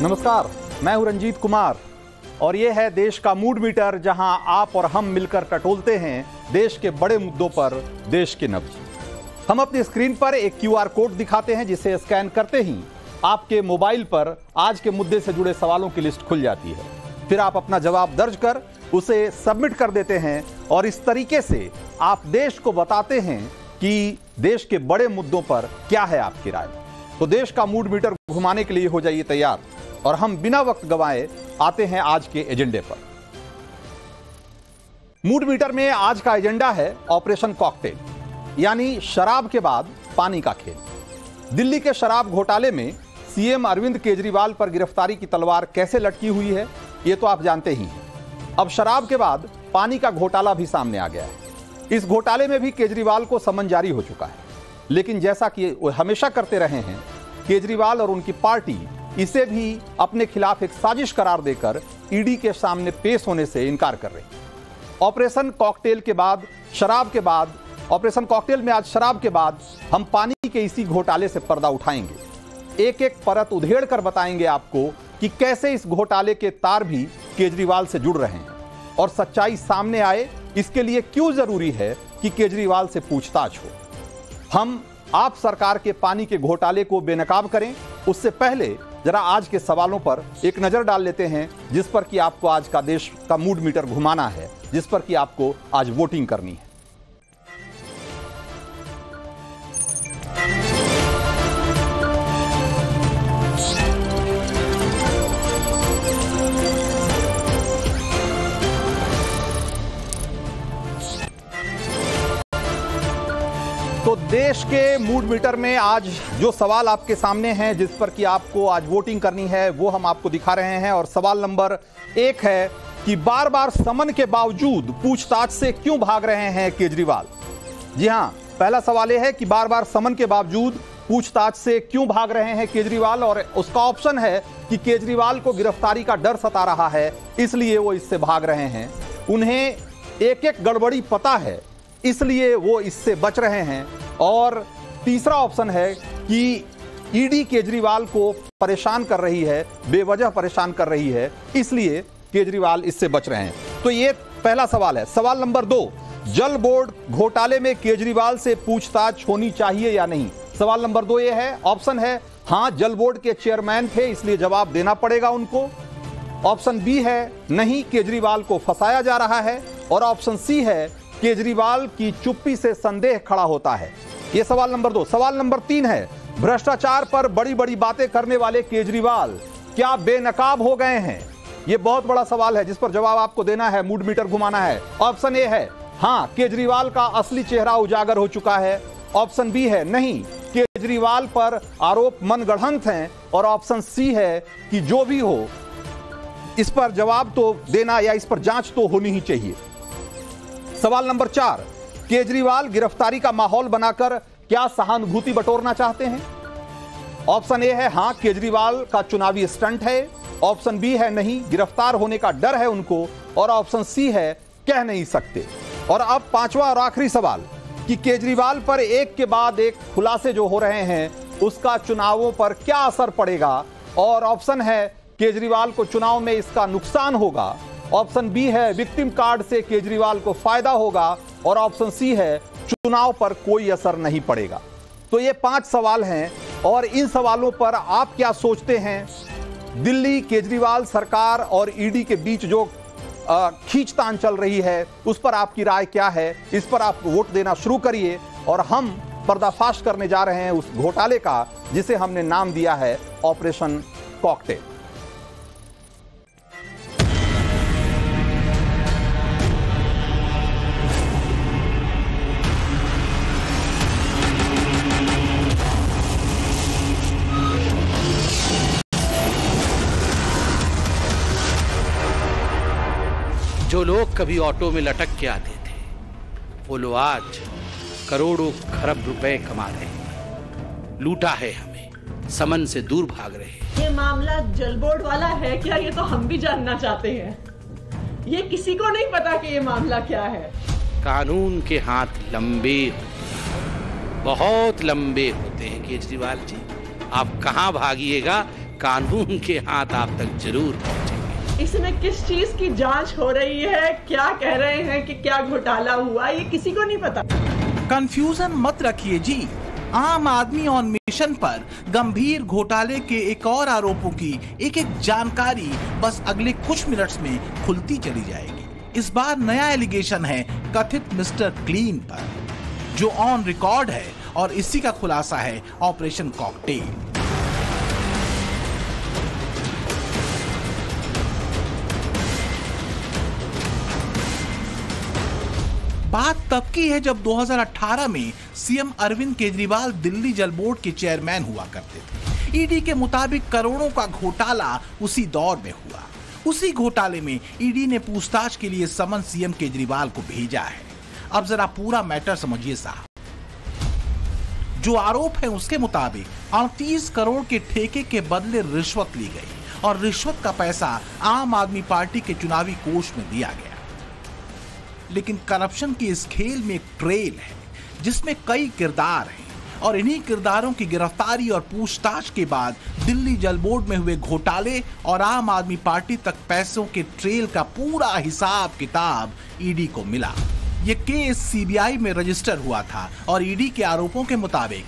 नमस्कार, मैं हूं रंजीत कुमार और ये है देश का मूड मीटर, जहां आप और हम मिलकर टटोलते हैं देश के बड़े मुद्दों पर देश के नब्ज। हम अपनी स्क्रीन पर एक QR कोड दिखाते हैं, जिसे स्कैन करते ही आपके मोबाइल पर आज के मुद्दे से जुड़े सवालों की लिस्ट खुल जाती है। फिर आप अपना जवाब दर्ज कर उसे सबमिट कर देते हैं और इस तरीके से आप देश को बताते हैं कि देश के बड़े मुद्दों पर क्या है आपकी राय। तो देश का मूड मीटर घुमाने के लिए हो जाइए तैयार और हम बिना वक्त गंवाए आते हैं आज के एजेंडे पर। मूड मीटर में आज का एजेंडा है ऑपरेशन कॉकटेल, यानी शराब के बाद पानी का खेल। दिल्ली के शराब घोटाले में सीएम अरविंद केजरीवाल पर गिरफ्तारी की तलवार कैसे लटकी हुई है, ये तो आप जानते ही हैं। अब शराब के बाद पानी का घोटाला भी सामने आ गया है। इस घोटाले में भी केजरीवाल को समन जारी हो चुका है, लेकिन जैसा कि वो हमेशा करते रहे हैं, केजरीवाल और उनकी पार्टी इसे भी अपने खिलाफ एक साजिश करार देकर ईडी के सामने पेश होने से इनकार कर रही है। ऑपरेशन कॉकटेल के बाद शराब के बाद ऑपरेशन कॉकटेल में आज शराब के बाद हम पानी के इसी घोटाले से पर्दा उठाएंगे। एक एक परत उधेड़ कर बताएंगे आपको कि कैसे इस घोटाले के तार भी केजरीवाल से जुड़ रहे हैं और सच्चाई सामने आए, इसके लिए क्यों जरूरी है कि केजरीवाल से पूछताछ हो। हम आप सरकार के पानी के घोटाले को बेनकाब करें, उससे पहले जरा आज के सवालों पर एक नजर डाल लेते हैं, जिस पर कि आपको आज का देश का मूड मीटर घुमाना है, जिस पर कि आपको आज वोटिंग करनी है। तो देश के मूड मीटर में आज जो सवाल आपके सामने हैं, जिस पर कि आपको आज वोटिंग करनी है, वो हम आपको दिखा रहे हैं। और सवाल नंबर 1 है कि बार बार समन के बावजूद पूछताछ से क्यों भाग रहे हैं केजरीवाल। जी हां, पहला सवाल यह है कि बार बार समन के बावजूद पूछताछ से क्यों भाग रहे हैं केजरीवाल, और उसका ऑप्शन है कि केजरीवाल को गिरफ्तारी का डर सता रहा है, इसलिए वो इससे भाग रहे हैं। उन्हें एक एक गड़बड़ी पता है, इसलिए वो इससे बच रहे हैं। और तीसरा ऑप्शन है कि ईडी केजरीवाल को परेशान कर रही है, बेवजह परेशान कर रही है, इसलिए केजरीवाल इससे बच रहे हैं। तो ये पहला सवाल है। सवाल नंबर 2, जल बोर्ड घोटाले में केजरीवाल से पूछताछ होनी चाहिए या नहीं। सवाल नंबर 2 ये है, ऑप्शन है हां, जल बोर्ड के चेयरमैन थे, इसलिए जवाब देना पड़ेगा उनको। ऑप्शन बी है नहीं, केजरीवाल को फंसाया जा रहा है। और ऑप्शन सी है, केजरीवाल की चुप्पी से संदेह खड़ा होता है। यह सवाल नंबर 2। सवाल नंबर 3 है, भ्रष्टाचार पर बड़ी बड़ी बातें करने वाले केजरीवाल क्या बेनकाब हो गए हैं। यह बहुत बड़ा सवाल है, जिस पर जवाब आपको देना है, मूड मीटर घुमाना है। ऑप्शन ए है हां, केजरीवाल का असली चेहरा उजागर हो चुका है। ऑप्शन बी है नहीं, केजरीवाल पर आरोप मनगढ़ंत हैं। और ऑप्शन सी है कि जो भी हो, इस पर जवाब तो देना या इस पर जांच तो होनी ही चाहिए। सवाल नंबर 4, केजरीवाल गिरफ्तारी का माहौल बनाकर क्या सहानुभूति बटोरना चाहते हैं। ऑप्शन ए है हां, केजरीवाल का चुनावी स्टंट है। ऑप्शन बी है नहीं, गिरफ्तार होने का डर है उनको। और ऑप्शन सी है कह नहीं सकते। और अब पांचवा और आखिरी सवाल कि केजरीवाल पर एक के बाद एक खुलासे जो हो रहे हैं, उसका चुनावों पर क्या असर पड़ेगा। और ऑप्शन है केजरीवाल को चुनाव में इसका नुकसान होगा। ऑप्शन बी है विक्टिम कार्ड से केजरीवाल को फायदा होगा। और ऑप्शन सी है चुनाव पर कोई असर नहीं पड़ेगा। तो ये 5 सवाल हैं और इन सवालों पर आप क्या सोचते हैं। दिल्ली केजरीवाल सरकार और ईडी के बीच जो खींचतान चल रही है, उस पर आपकी राय क्या है। इस पर आप वोट देना शुरू करिए और हम पर्दाफाश करने जा रहे हैं उस घोटाले का, जिसे हमने नाम दिया है ऑपरेशन कॉकटेल। जो लोग कभी ऑटो में लटक के आते थे, वो लोग आज करोड़ों खरब रुपए कमा रहे हैं। लूटा है हमें, समन से दूर भाग रहे हैं। ये मामला जल बोर्ड वाला है क्या, ये तो हम भी जानना चाहते हैं। ये किसी को नहीं पता कि ये मामला क्या है। कानून के हाथ लंबे होते हैं, बहुत लंबे होते हैं केजरीवाल जी। आप कहां भागिएगा, कानून के हाथ आप तक जरूर पहुंचेंगे। इसमें किस चीज की जांच हो रही है, क्या कह रहे हैं कि क्या घोटाला हुआ, ये किसी को नहीं पता। कंफ्यूजन मत रखिए जी। आम आदमी ऑन मिशन पर गंभीर घोटाले के एक और आरोपों की एक एक जानकारी बस अगले कुछ मिनट्स में खुलती चली जाएगी। इस बार नया एलिगेशन है कथित मिस्टर क्लीन पर, जो ऑन रिकॉर्ड है, और इसी का खुलासा है ऑपरेशन कॉकटेल। बात तब की है जब 2018 में सीएम अरविंद केजरीवाल दिल्ली जल बोर्ड के चेयरमैन हुआ करते थे। ईडी के मुताबिक करोड़ों का घोटाला उसी दौर में हुआ। उसी घोटाले में ईडी ने पूछताछ के लिए समन सीएम केजरीवाल को भेजा है। अब जरा पूरा मैटर समझिए साहब। जो आरोप है उसके मुताबिक 38 करोड़ के ठेके के बदले रिश्वत ली गई और रिश्वत का पैसा आम आदमी पार्टी के चुनावी कोष में दिया गया। लेकिन करप्शन की इस खेल में एक ट्रेल है जिसमें कई किरदार हैं, और इन्हीं किरदारों की गिरफ्तारी और पूछताछ के बाद दिल्ली जल बोर्ड में हुए घोटाले और आम आदमी पार्टी तक पैसों के ट्रेल का पूरा हिसाब किताब ईडी को मिला। ये केस सीबीआई में रजिस्टर हुआ था और ईडी के आरोपों के मुताबिक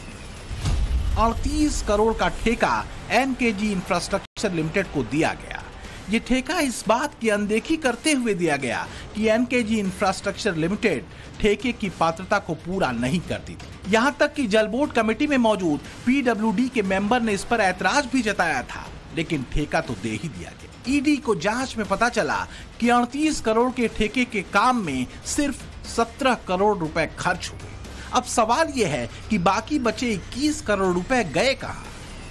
38 करोड़ का ठेका एनकेजी इंफ्रास्ट्रक्चर लिमिटेड को दिया गया। ये ठेका इस बात की अनदेखी करते हुए दिया गया कि एनकेजी इंफ्रास्ट्रक्चर लिमिटेड ठेके की पात्रता को पूरा नहीं करती थी। यहाँ तक कि जल बोर्ड कमेटी में मौजूद पीडब्ल्यूडी के मेंबर ने इस पर ऐतराज भी जताया था, लेकिन ठेका तो दे ही दिया गया। ईडी को जांच में पता चला कि 38 करोड़ के ठेके के काम में सिर्फ 17 करोड़ रुपए खर्च हुए। अब सवाल यह है कि बाकी बचे 21 करोड़ रुपए गए कहां?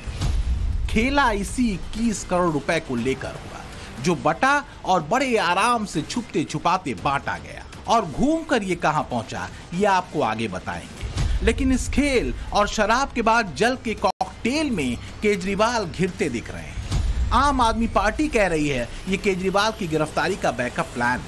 खेला इसी 21 करोड़ रुपए को लेकर हुआ, जो बटा और बड़े आराम से छुपते छुपाते बांटा गया, और घूमकर ये कहां पहुंचा ये आपको आगे बताएंगे। लेकिन इस खेल और शराब के बाद जल के कॉकटेल में केजरीवाल घिरते दिख रहे हैं। आम आदमी पार्टी कह रही है ये केजरीवाल की गिरफ्तारी का बैकअप प्लान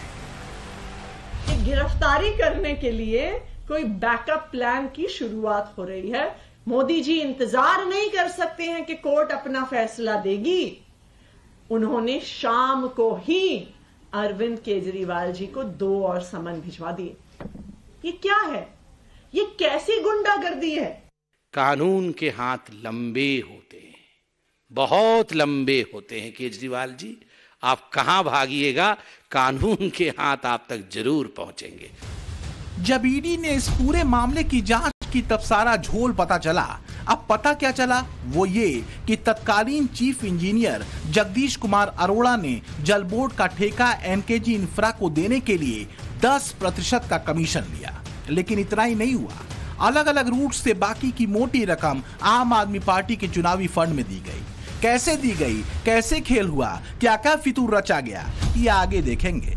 है। गिरफ्तारी करने के लिए कोई बैकअप प्लान की शुरुआत हो रही है। मोदी जी इंतजार नहीं कर सकते हैं कि कोर्ट अपना फैसला देगी। उन्होंने शाम को ही अरविंद केजरीवाल जी को 2 और समन भिजवा दिए। ये क्या है? ये कैसी गुंडागर्दी है? कानून के हाथ लंबे होते हैं, बहुत लंबे होते हैं। केजरीवाल जी, आप कहां भागिएगा, कानून के हाथ आप तक जरूर पहुंचेंगे। जब ईडी ने इस पूरे मामले की जांच की तब सारा झोल पता चला। अब पता क्या चला? वो ये कि तत्कालीन चीफ इंजीनियर जगदीश कुमार अरोड़ा ने जल बोर्ड का ठेका एनकेजी इंफ्रा को देने के लिए 10% का कमीशन लिया। लेकिन इतना ही नहीं हुआ, अलग अलग रूट से बाकी की मोटी रकम आम आदमी पार्टी के चुनावी फंड में दी गई। कैसे दी गई, कैसे खेल हुआ, क्या क्या फितूर रचा गया, ये आगे देखेंगे।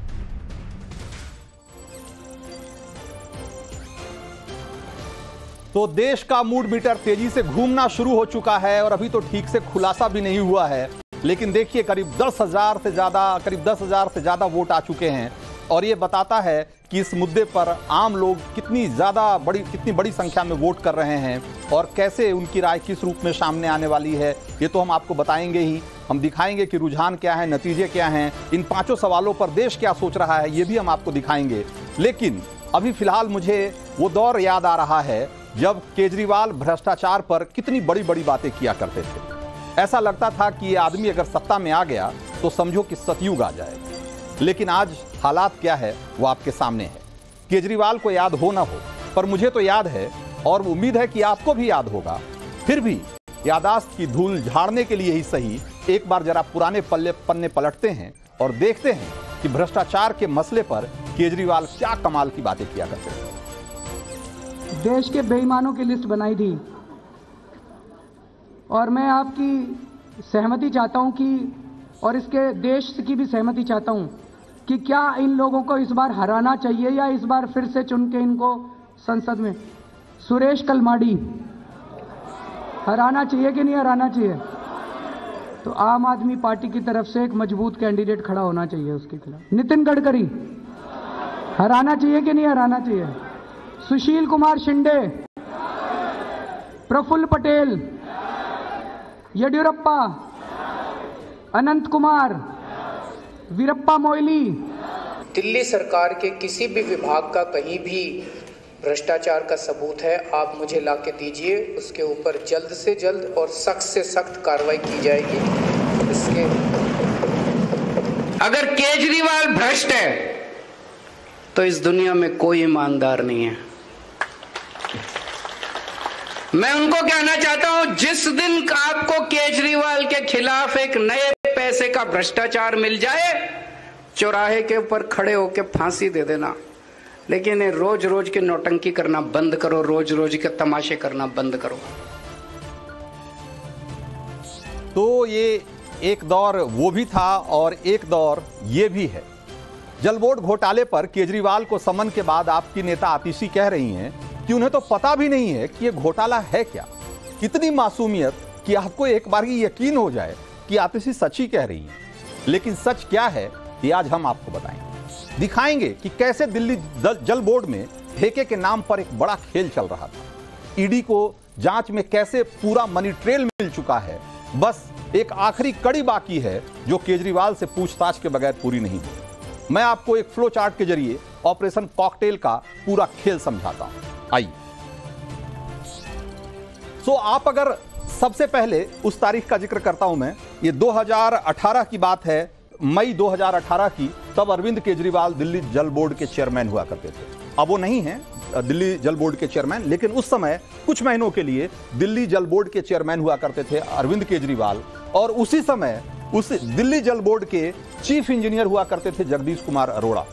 तो देश का मूड मीटर तेजी से घूमना शुरू हो चुका है और अभी तो ठीक से खुलासा भी नहीं हुआ है। लेकिन देखिए, करीब 10,000 से ज्यादा वोट आ चुके हैं और ये बताता है कि इस मुद्दे पर आम लोग कितनी बड़ी संख्या में वोट कर रहे हैं और कैसे उनकी राय किस रूप में सामने आने वाली है, ये तो हम आपको बताएंगे ही। हम दिखाएंगे कि रुझान क्या है, नतीजे क्या हैं, इन 5 सवालों पर देश क्या सोच रहा है, ये भी हम आपको दिखाएंगे। लेकिन अभी फिलहाल मुझे वो दौर याद आ रहा है जब केजरीवाल भ्रष्टाचार पर कितनी बड़ी बड़ी बातें किया करते थे। ऐसा लगता था कि ये आदमी अगर सत्ता में आ गया तो समझो कि सतयुग आ जाए। लेकिन आज हालात क्या है वो आपके सामने है। केजरीवाल को याद हो ना हो, पर मुझे तो याद है और उम्मीद है कि आपको भी याद होगा। फिर भी यादाश्त की धूल झाड़ने के लिए ही सही, एक बार जरा पुराने पन्ने पलटते हैं और देखते हैं कि भ्रष्टाचार के मसले पर केजरीवाल क्या कमाल की बातें किया करते थे। देश के बेईमानों की लिस्ट बनाई थी और मैं आपकी सहमति चाहता हूं कि, और इसके देश की भी सहमति चाहता हूं कि क्या इन लोगों को इस बार हराना चाहिए या इस बार फिर से चुन के इनको संसद में सुरेश कलमाडी हराना चाहिए कि नहीं हराना चाहिए? तो आम आदमी पार्टी की तरफ से एक मजबूत कैंडिडेट खड़ा होना चाहिए उसके खिलाफ। नितिन गडकरी हराना चाहिए कि नहीं हराना चाहिए? सुशील कुमार शिंदे, प्रफुल्ल पटेल, येडियुरप्पा, अनंत कुमार, वीरप्पा मोइली। दिल्ली सरकार के किसी भी विभाग का कहीं भी भ्रष्टाचार का सबूत है, आप मुझे ला के दीजिए, उसके ऊपर जल्द से जल्द और सख्त से सख्त कार्रवाई की जाएगी। इसके अगर केजरीवाल भ्रष्ट है तो इस दुनिया में कोई ईमानदार नहीं है। मैं उनको कहना चाहता हूं, जिस दिन आपको केजरीवाल के खिलाफ एक नए पैसे का भ्रष्टाचार मिल जाए, चौराहे के ऊपर खड़े होकर फांसी दे देना। लेकिन रोज रोज के नौटंकी करना बंद करो, रोज रोज के तमाशे करना बंद करो। तो ये एक दौर वो भी था और एक दौर ये भी है। जल बोर्ड घोटाले पर केजरीवाल को समन के बाद आपकी नेता आतिशी कह रही हैं कि उन्हें तो पता भी नहीं है कि ये घोटाला है क्या। कितनी मासूमियत कि आपको एक बार ही यकीन हो जाए कि आतिशी सच ही कह रही हैं। लेकिन सच क्या है ये आज हम आपको बताएंगे, दिखाएंगे कि कैसे दिल्ली जल बोर्ड में ठेके के नाम पर एक बड़ा खेल चल रहा था। ईडी को जांच में कैसे पूरा मनी ट्रेल मिल चुका है, बस एक आखिरी कड़ी बाकी है जो केजरीवाल से पूछताछ के बगैर पूरी नहीं हुई। मैं आपको एक फ्लो चार्ट के जरिए ऑपरेशन कॉकटेल का पूरा खेल समझाता हूं। आइए। सो आप अगर सबसे पहले उस तारीख का जिक्र करता हूं मैं, ये 2018 की बात है, मई 2018 की। तब अरविंद केजरीवाल दिल्ली जल बोर्ड के चेयरमैन हुआ करते थे। अब वो नहीं है दिल्ली जल बोर्ड के चेयरमैन, लेकिन उस समय कुछ महीनों के लिए दिल्ली जल बोर्ड के चेयरमैन हुआ करते थे अरविंद केजरीवाल। और उसी समय उस दिल्ली जल बोर्ड के चीफ इंजीनियर हुआ करते थे जगदीश कुमार अरोड़ा।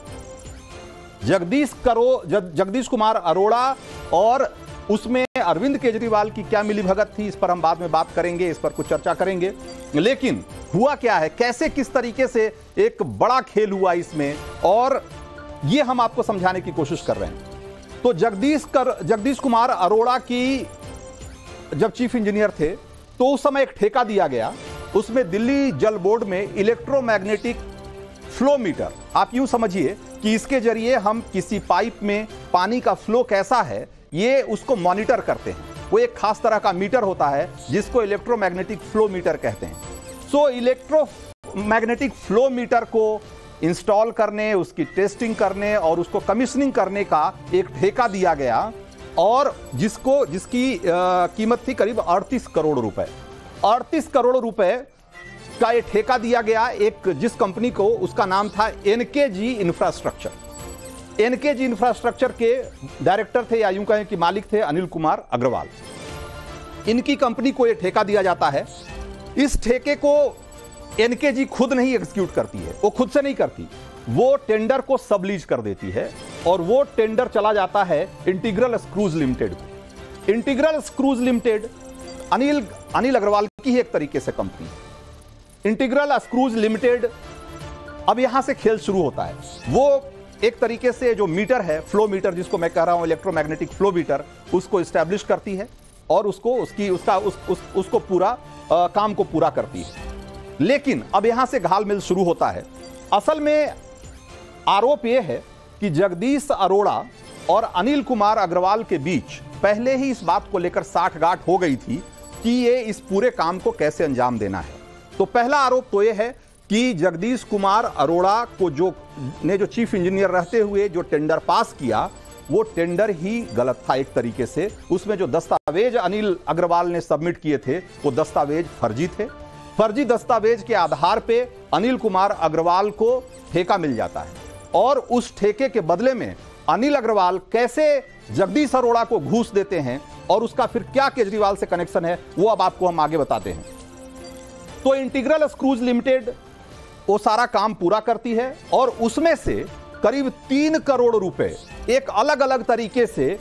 जगदीश कुमार अरोड़ा और उसमें अरविंद केजरीवाल की क्या मिलीभगत थी, इस पर हम बाद में बात करेंगे, इस पर कुछ चर्चा करेंगे। लेकिन हुआ क्या है, कैसे किस तरीके से एक बड़ा खेल हुआ इसमें, और ये हम आपको समझाने की कोशिश कर रहे हैं। तो जगदीश कुमार अरोड़ा की जब चीफ इंजीनियर थे तो उस समय एक ठेका दिया गया, उसमें दिल्ली जल बोर्ड में इलेक्ट्रोमैग्नेटिक फ्लो मीटर, आप यूं समझिए कि इसके जरिए हम किसी पाइप में पानी का फ्लो कैसा है ये उसको मॉनिटर करते हैं। वो एक खास तरह का मीटर होता है जिसको इलेक्ट्रोमैग्नेटिक फ्लो मीटर कहते हैं। सो इलेक्ट्रोमैग्नेटिक फ्लो मीटर को इंस्टॉल करने, उसकी टेस्टिंग करने और उसको कमीशनिंग करने का एक ठेका दिया गया, और जिसकी कीमत थी करीब 38 करोड़ रुपए। 38 करोड़ रुपए का ये ठेका दिया गया एक जिस कंपनी को, उसका नाम था एनकेजी इंफ्रास्ट्रक्चर। एनकेजी इंफ्रास्ट्रक्चर के डायरेक्टर थे, या यूं कहें कि मालिक थे अनिल कुमार अग्रवाल। इनकी कंपनी को यह ठेका दिया जाता है। इस ठेके को एनकेजी खुद नहीं एग्जीक्यूट करती है, वो खुद से नहीं करती, वो टेंडर को सबलीज कर देती है, और वो टेंडर चला जाता है इंटीग्रल स्क्रूज लिमिटेड को। इंटीग्रल स्क्रूज लिमिटेड अनिल अग्रवाल की ही एक तरीके से कंपनी। इंटीग्रल स्क्रूज लिमिटेड, अब यहां से खेल शुरू होता है। वो एक तरीके से जो मीटर है, फ्लो मीटर जिसको मैं कह रहा हूं, इलेक्ट्रोमैग्नेटिक फ्लो मीटर, उसको एस्टैब्लिश करती है और उसको पूरा काम को पूरा करती है। लेकिन अब यहां से घालमेल शुरू होता है। असल में आरोप यह है कि जगदीश अरोड़ा और अनिल कुमार अग्रवाल के बीच पहले ही इस बात को लेकर साठगांठ हो गई थी कि ये इस पूरे काम को कैसे अंजाम देना है। तो पहला आरोप तो यह है कि जगदीश कुमार अरोड़ा को जो चीफ इंजीनियर रहते हुए जो टेंडर पास किया, वो टेंडर ही गलत था एक तरीके से। उसमें जो दस्तावेज अनिल अग्रवाल ने सबमिट किए थे वो दस्तावेज फर्जी थे। फर्जी दस्तावेज के आधार पे अनिल कुमार अग्रवाल को ठेका मिल जाता है, और उस ठेके के बदले में अनिल अग्रवाल कैसे जगदीश अरोड़ा को घूस देते हैं और उसका फिर क्या केजरीवाल से कनेक्शन है वो अब आपको हम आगे बताते हैं। तो इंटीग्रल स्क्रूज लिमिटेड वो सारा काम पूरा करती है, और उसमें से करीब 3 करोड़ रुपए एक अलग अलग तरीके से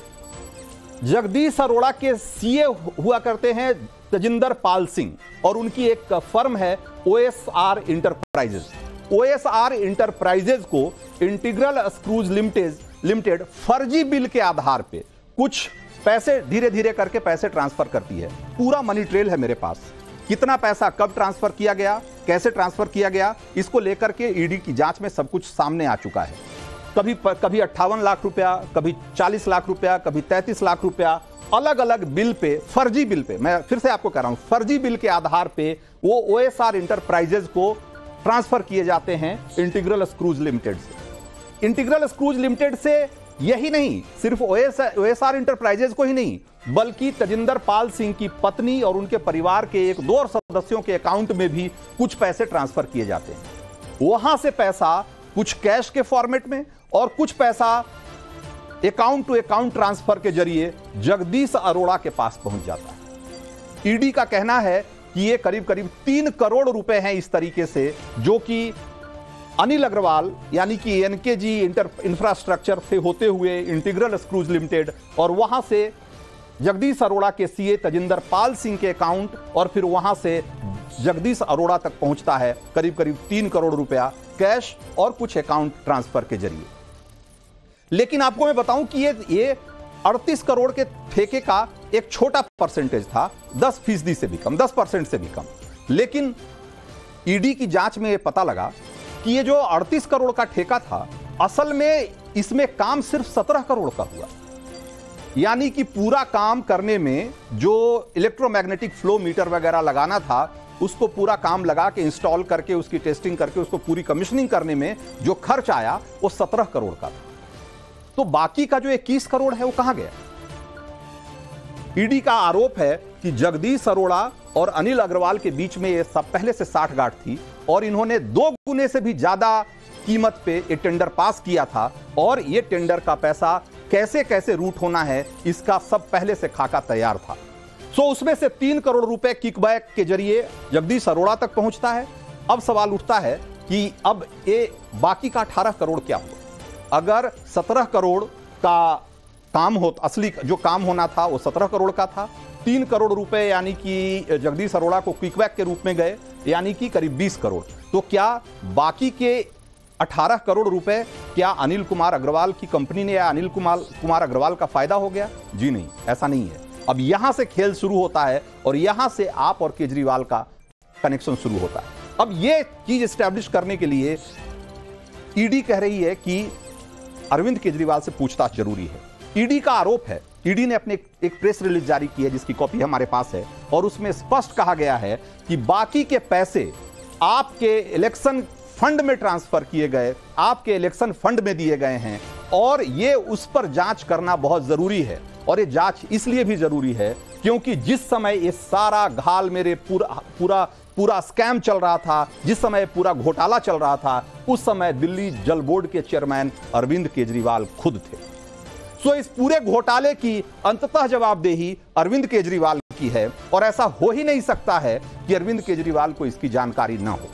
जगदीश अरोड़ा के सीए हुआ करते हैं तजिंदर पाल सिंह, और उनकी एक फर्म है ओएसआर इंटरप्राइजेज। ओएसआर इंटरप्राइजेज को इंटीग्रल स्क्रूज लिमिटेड फर्जी बिल के आधार पे कुछ पैसे धीरे धीरे करके पैसे ट्रांसफर करती है। पूरा मनी ट्रेल है मेरे पास, कितना पैसा कब ट्रांसफर किया गया, कैसे ट्रांसफर किया गया, इसको लेकर के ईडी की जांच में सब कुछ सामने आ चुका है। कभी 58 लाख रुपया, कभी 40 लाख रुपया, कभी 33 लाख रुपया, अलग अलग बिल पे, फर्जी बिल पे, मैं फिर से आपको कह रहा हूं, फर्जी बिल के आधार पे वो OSR इंटरप्राइजेज को ट्रांसफर किए जाते हैं इंटीग्रल स्क्रूज लिमिटेड से। इंटीग्रल स्क्रूज लिमिटेड से यही नहीं, सिर्फ OSR इंटरप्राइजेज को ही नहीं, बल्कि तजिंदर पाल सिंह की पत्नी और उनके परिवार के 1-2 और सदस्यों के अकाउंट में भी कुछ पैसे ट्रांसफर किए जाते हैं। वहां से पैसा कुछ कैश के फॉर्मेट में और कुछ पैसा अकाउंट टू अकाउंट ट्रांसफर के जरिए जगदीश अरोड़ा के पास पहुंच जाता है। ईडी का कहना है कि ये करीब करीब 3 करोड़ रुपए हैं इस तरीके से, जो कि अनिल अग्रवाल यानी कि एनकेजी इंफ्रास्ट्रक्चर से होते हुए इंटीग्रल स्क्रूज लिमिटेड और वहां से जगदीश अरोड़ा के सीए तजिंदर पाल सिंह के अकाउंट और फिर वहां से जगदीश अरोड़ा तक पहुंचता है करीब करीब 3 करोड़ रुपया कैश और कुछ अकाउंट ट्रांसफर के जरिए। लेकिन आपको मैं बताऊं कि ये 38 करोड़ के ठेके का एक छोटा परसेंटेज था, 10% से भी कम, 10% से भी कम। लेकिन ईडी की जांच में यह पता लगा कि ये जो 38 करोड़ का ठेका था, असल में इसमें काम सिर्फ 17 करोड़ का हुआ। यानी कि पूरा काम करने में जो इलेक्ट्रोमैग्नेटिक फ्लो मीटर वगैरह लगाना था, उसको पूरा काम लगा के इंस्टॉल करके उसकी टेस्टिंग करके उसको पूरी कमीशनिंग करने में जो खर्च आया वो 17 करोड़ का था। तो बाकी का जो 21 करोड़ है वो कहां गया? ईडी का आरोप है कि जगदीश अरोड़ा और अनिल अग्रवाल के बीच में ये सब पहले से साठगांठ थी और इन्होंने 2 गुने से भी ज्यादा कीमत पे ये टेंडर पास किया था और ये टेंडर का पैसा कैसे कैसे रूट होना है इसका सब पहले से खाका तैयार था। सो उसमें से 3 करोड़ रुपए किकबैक के जरिए जगदीश अरोड़ा तक पहुंचता है। अब सवाल उठता है कि अब ये बाकी का 18 करोड़ क्या हुआ? अगर 17 करोड़ का काम हो, असली जो काम होना था वो 17 करोड़ का था, 3 करोड़ रुपए यानी कि जगदीश अरोड़ा को क्विकबैक के रूप में गए, यानी कि करीब 20 करोड़। तो क्या बाकी के 18 करोड़ रुपए क्या अनिल कुमार अग्रवाल की कंपनी ने या अनिल कुमार अग्रवाल का फायदा हो गया? जी नहीं, ऐसा नहीं है। अब यहां से खेल शुरू होता है और यहां से आप और केजरीवाल का कनेक्शन शुरू होता है। अब यह चीज एस्टैब्लिश करने के लिए ईडी कह रही है कि अरविंद केजरीवाल से पूछताछ जरूरी है। ईडी का आरोप है, ईडी ने अपने एक प्रेस रिलीज जारी की है जिसकी कॉपी हमारे पास है और उसमें स्पष्ट कहा गया है कि बाकी के पैसे आपके इलेक्शन फंड में ट्रांसफर किए गए, आपके इलेक्शन फंड में दिए गए हैं और ये उस पर जांच करना बहुत जरूरी है। और ये जांच इसलिए भी जरूरी है क्योंकि जिस समय ये सारा घाल मेरे पूरा स्कैम चल रहा था, जिस समय पूरा घोटाला चल रहा था, उस समय दिल्ली जल बोर्ड के चेयरमैन अरविंद केजरीवाल खुद थे। सो इस पूरे घोटाले की अंततः जवाबदेही अरविंद केजरीवाल की है और ऐसा हो ही नहीं सकता है कि अरविंद केजरीवाल को इसकी जानकारी ना हो।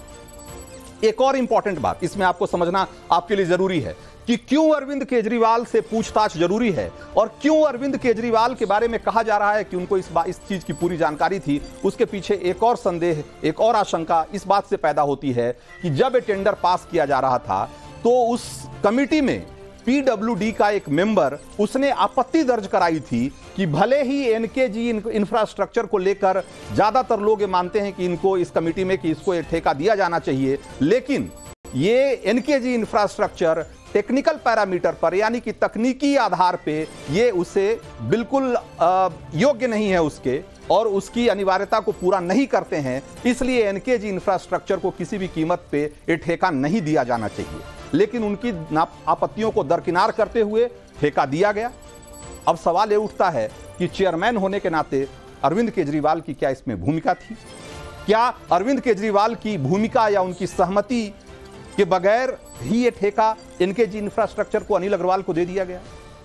एक और इंपॉर्टेंट बात इसमें आपको समझना आपके लिए जरूरी है कि क्यों अरविंद केजरीवाल से पूछताछ जरूरी है और क्यों अरविंद केजरीवाल के बारे में कहा जा रहा है कि उनको इस चीज की पूरी जानकारी थी। उसके पीछे एक और संदेह, एक और आशंका इस बात से पैदा होती है कि जब ये टेंडर पास किया जा रहा था तो उस कमिटी में पीडब्ल्यूडी का एक मेंबर, उसने आपत्ति दर्ज कराई थी कि भले ही एनकेजी इंफ्रास्ट्रक्चर को लेकर ज्यादातर लोग ये मानते हैं कि इनको इस कमिटी में कि इसको एक ठेका दिया जाना चाहिए, लेकिन ये एनकेजी इंफ्रास्ट्रक्चर टेक्निकल पैरामीटर पर यानी कि तकनीकी आधार पे ये उसे बिल्कुल योग्य नहीं है उसके और उसकी अनिवार्यता को पूरा नहीं करते हैं, इसलिए एनकेजी इंफ्रास्ट्रक्चर को किसी भी कीमत पे ये ठेका नहीं दिया जाना चाहिए। लेकिन उनकी आपत्तियों को दरकिनार करते हुए ठेका दिया गया। अब सवाल ये उठता है कि चेयरमैन होने के नाते अरविंद केजरीवाल की क्या इसमें भूमिका थी? क्या अरविंद केजरीवाल की भूमिका या उनकी सहमति के बगैर ही ये ठेका एनकेजी इंफ्रास्ट्रक्चर को अनिल अग्रवाल को दे दिया गया?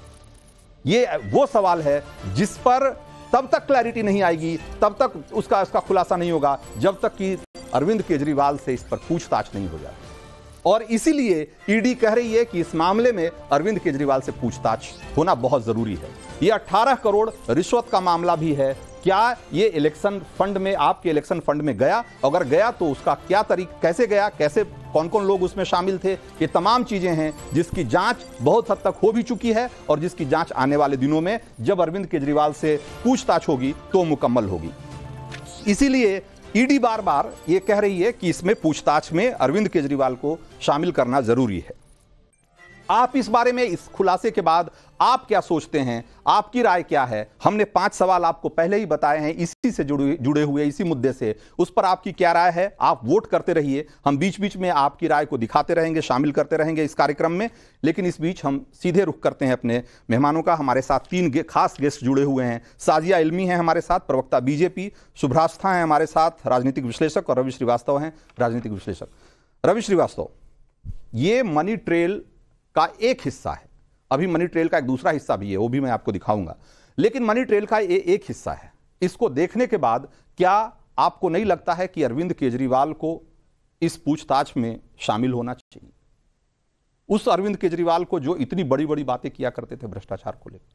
ये वो सवाल है जिस पर तब तक क्लैरिटी नहीं आएगी, तब तक उसका खुलासा नहीं होगा जब तक कि अरविंद केजरीवाल से इस पर पूछताछ नहीं हो जाती। और इसीलिए ईडी कह रही है कि इस मामले में अरविंद केजरीवाल से पूछताछ होना बहुत जरूरी है। यह 18 करोड़ रिश्वत का मामला भी है। क्या ये इलेक्शन फंड में, आपके इलेक्शन फंड में गया? अगर गया तो उसका क्या कैसे गया, कैसे, कौन कौन लोग उसमें शामिल थे? ये तमाम चीजें हैं जिसकी जांच बहुत हद तक हो भी चुकी है और जिसकी जांच आने वाले दिनों में जब अरविंद केजरीवाल से पूछताछ होगी तो मुकम्मल होगी। इसीलिए ईडी बार बार ये कह रही है कि इसमें पूछताछ में अरविंद केजरीवाल को शामिल करना जरूरी है। आप इस बारे में, इस खुलासे के बाद आप क्या सोचते हैं, आपकी राय क्या है? हमने 5 सवाल आपको पहले ही बताए हैं इसी से जुड़े हुए, इसी मुद्दे से। उस पर आपकी क्या राय है? आप वोट करते रहिए, हम बीच बीच में आपकी राय को दिखाते रहेंगे, शामिल करते रहेंगे इस कार्यक्रम में। लेकिन इस बीच हम सीधे रुख करते हैं अपने मेहमानों का। हमारे साथ 3 खास गेस्ट जुड़े हुए हैं। साजिया इल्मी हैं हमारे साथ, प्रवक्ता बीजेपी, शुभ्रास्था हैं हमारे साथ, राजनीतिक विश्लेषक, और रवि श्रीवास्तव हैं, राजनीतिक विश्लेषक। रवि श्रीवास्तव, ये मनी ट्रेल का एक हिस्सा है, अभी मनी ट्रेल का एक दूसरा हिस्सा भी है, वो भी मैं आपको दिखाऊंगा, लेकिन मनी ट्रेल का एक हिस्सा है। इसको देखने के बाद क्या आपको नहीं लगता है कि अरविंद केजरीवाल को इस पूछताछ में शामिल होना चाहिए? उस अरविंद केजरीवाल को जो इतनी बड़ी बड़ी बातें किया करते थे भ्रष्टाचार को लेकर।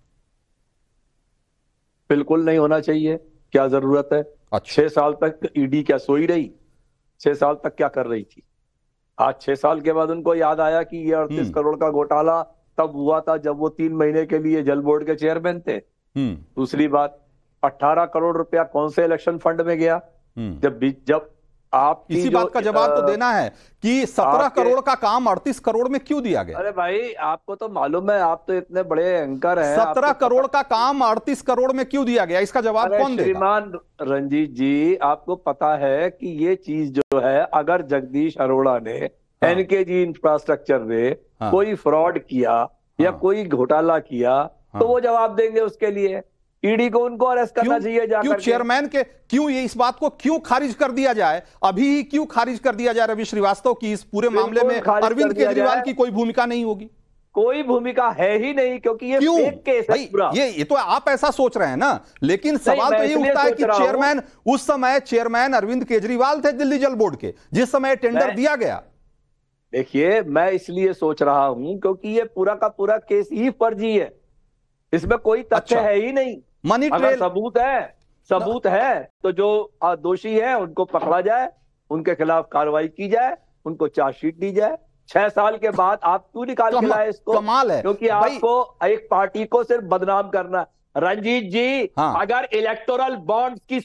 बिल्कुल नहीं होना चाहिए, क्या जरूरत है? 6 साल तक ईडी क्या सोई रही? 6 साल तक क्या कर रही थी? आज 6 साल के बाद उनको याद आया कि ये 38 करोड़ का घोटाला तब हुआ था जब वो 3 महीने के लिए जल बोर्ड के चेयरमैन थे। दूसरी बात, 18 करोड़ रुपया कौन से इलेक्शन फंड में गया? जब आप इसी बात का जवाब तो देना है कि 17 करोड़ का काम 38 करोड़ में क्यों दिया गया? अरे भाई, आपको तो मालूम है, आप तो इतने बड़े एंकर हैं। 17 करोड़ का काम 38 करोड़ में क्यों दिया गया? इसका जवाब कौन देगा? श्रीमान रंजीत जी, आपको पता है कि ये चीज जो है, अगर जगदीश अरोड़ा ने, एनकेजी इंफ्रास्ट्रक्चर ने कोई फ्रॉड किया या कोई घोटाला किया, तो वो जवाब देंगे उसके लिए। ईडी को उनको अरेस्ट करना चाहिए जाकर। क्यों चेयरमैन के, क्यों ये इस बात को क्यों खारिज कर दिया जाए? अभी ही क्यों खारिज कर दिया जाए रवि श्रीवास्तव की इस पूरे मामले में अरविंद केजरीवाल की कोई भूमिका नहीं होगी? कोई भूमिका है ही नहीं, क्योंकि ये फेक केस है पूरा। ये तो आप ऐसा सोच रहे हैं ना, लेकिन सवाल तो ये उठता है कि चेयरमैन, उस समय चेयरमैन अरविंद केजरीवाल थे दिल्ली जल बोर्ड के, जिस समय टेंडर दिया गया। देखिए, मैं इसलिए सोच रहा हूं क्योंकि ये पूरा का पूरा केस ही फर्जी है, इसमें कोई तथ्य है ही नहीं। मनी अगर सबूत है तो जो दोषी है उनको पकड़ा जाए, उनके खिलाफ कार्रवाई की जाए, उनको चार्जशीट दी जाए। 6 साल के बाद आप क्यों निकाल के लाए इसको? कमाल है, क्योंकि आपको एक पार्टी को सिर्फ बदनाम करना। रंजीत जी, अगर इलेक्टोरल बॉन्ड्स की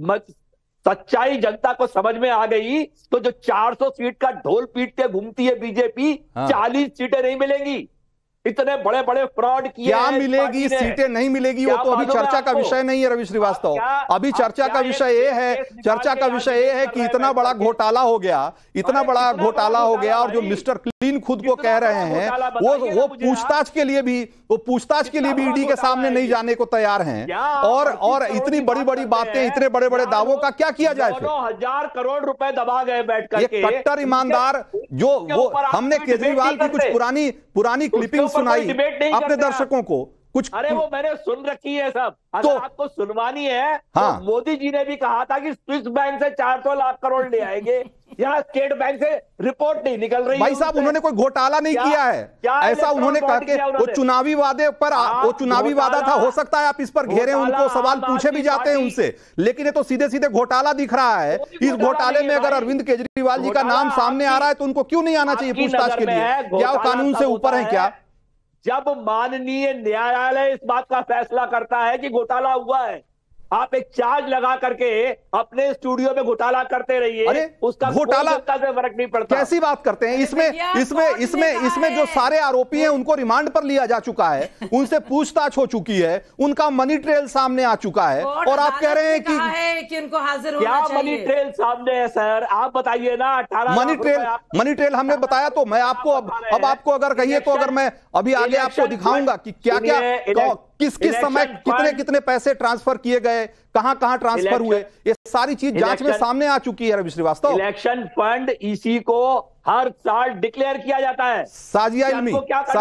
सच्चाई जनता को समझ में आ गई तो जो 400 सीट का ढोल पीटते घूमती है बीजेपी, 40 सीटें नहीं मिलेंगी। इतने बड़े बड़े फ्रॉड किए, क्या मिलेगी, सीटें नहीं मिलेगी, वो तो अभी चर्चा का विषय नहीं है रवि श्रीवास्तव। अभी चर्चा का विषय ये है, कि इतना बड़ा घोटाला हो गया, इतना बड़ा घोटाला हो गया, और जो मिस्टर क्लीन खुद को कह रहे हैं वो पूछताछ के लिए भी ईडी के सामने नहीं जाने को तैयार हैं। और इतनी बड़ी बड़ी बातें, इतने बड़े बड़े दावों का क्या किया जाए? 9,000 करोड़ रुपए दबा गए बैठ करके। ये कट्टर ईमानदार, जो वो हमने केजरीवाल की कुछ पुरानी क्लिपिंग सुनाई अपने दर्शकों को, कुछ अरे वो मैंने सुन रखी है सब। अगर आपको सुनवानी है तो मोदी जी ने भी कहा था कि स्विस बैंक से 400 लाख करोड़ ले आएंगे, यहाँ स्टेट बैंक से रिपोर्ट नहीं निकल रही। भाई साहब, उन्होंने कोई घोटाला नहीं किया है, ऐसा उन्होंने कहा कि वो चुनावी वादे पर, वो चुनावी वादा था। हो सकता है आप इस पर घेरे, उनको सवाल पूछे भी जाते हैं उनसे, लेकिन ये तो सीधे सीधे घोटाला दिख रहा है। इस घोटाले में अगर अरविंद केजरीवाल जी का नाम सामने आ रहा है तो उनको क्यों नहीं आना चाहिए पूछताछ के लिए? क्या वो कानून से ऊपर है क्या? जब माननीय न्यायालय इस बात का फैसला करता है कि घोटाला हुआ है, आप एक चार्ज लगा करके अपने स्टूडियो में घोटाला करते रहिए, उसका घोटाला से फर्क नहीं पड़ता। कैसी बात करते हैं? इसमें जो सारे आरोपी हैं उनको रिमांड पर लिया जा चुका है, उनसे पूछताछ हो चुकी है, उनका मनी ट्रेल सामने आ चुका है, और आप कह रहे हैं कि उनको हाजिर होना चाहिए। मनी ट्रेल सामने है सर, आप बताइए ना। 18 मनी ट्रेल हमने बताया, तो मैं आपको अब आपको अगर कहिए तो अगर मैं अभी आगे आपको दिखाऊंगा कि क्या क्या किस समय कितने पैसे ट्रांसफर किए गए, कहां ट्रांसफर हुए, ये सारी चीज जांच में सामने आ चुकी है रवि श्रीवास्तव। इलेक्शन फंड इसी को हर साल डिक्लेयर किया जाता है। साजिया इल्मी,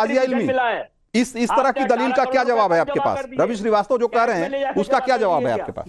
इस तरह की दलील का क्या जवाब है आपके पास? रवि श्रीवास्तव जो कह रहे हैं उसका क्या जवाब है आपके पास?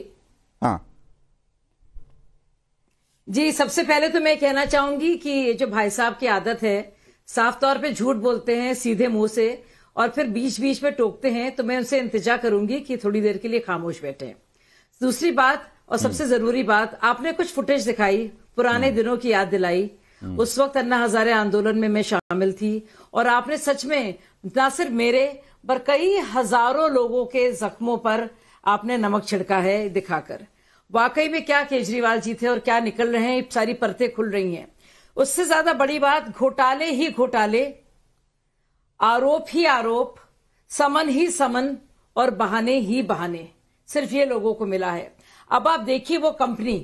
जी, सबसे पहले तो मैं कहना चाहूंगी कि जो भाई साहब की आदत है, साफ तौर पे झूठ बोलते हैं सीधे मुंह से, और फिर बीच बीच में टोकते हैं, तो मैं उनसे इंतजार करूंगी कि थोड़ी देर के लिए खामोश बैठे। दूसरी बात, और सबसे जरूरी बात, आपने कुछ फुटेज दिखाई, पुराने दिनों की याद दिलाई। उस वक्त अन्ना हजारे आंदोलन में मैं शामिल थी, और आपने सच में न सिर्फ मेरे पर कई हजारों लोगों के जख्मों पर आपने नमक छिड़का है दिखाकर। वाकई में क्या केजरीवाल जी थे और क्या निकल रहे हैं, सारी परतें खुल रही हैं। उससे ज्यादा बड़ी बात, घोटाले ही घोटाले। आरोप ही आरोप, समन ही समन और बहाने ही बहाने, सिर्फ ये लोगों को मिला है। अब आप देखिए वो